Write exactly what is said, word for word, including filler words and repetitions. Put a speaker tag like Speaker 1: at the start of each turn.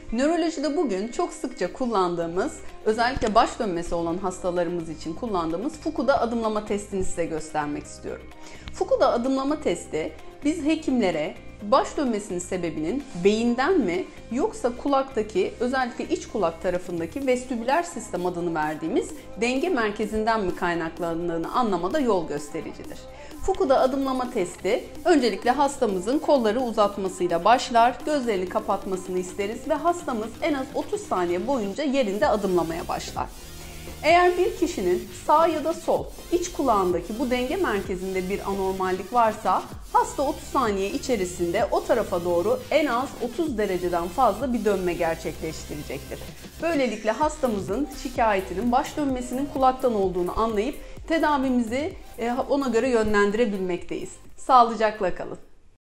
Speaker 1: Nörolojide bugün çok sıkça kullandığımız, özellikle baş dönmesi olan hastalarımız için kullandığımız Fukuda adımlama testini size göstermek istiyorum. Fukuda adımlama testi biz hekimlere baş dönmesinin sebebinin beyinden mi yoksa kulaktaki, özellikle iç kulak tarafındaki vestibüler sistem adını verdiğimiz denge merkezinden mi kaynaklandığını anlamada yol göstericidir. Fukuda adımlama testi öncelikle hastamızın kolları uzatmasıyla başlar, gözlerini kapatmasını isteriz ve hastamız en az otuz saniye boyunca yerinde adımlamaya başlar. Eğer bir kişinin sağ ya da sol iç kulağındaki bu denge merkezinde bir anormallik varsa hasta otuz saniye içerisinde o tarafa doğru en az otuz dereceden fazla bir dönme gerçekleştirecektir. Böylelikle hastamızın şikayetinin baş dönmesinin kulaktan olduğunu anlayıp tedavimizi ona göre yönlendirebilmekteyiz. Sağlıcakla kalın.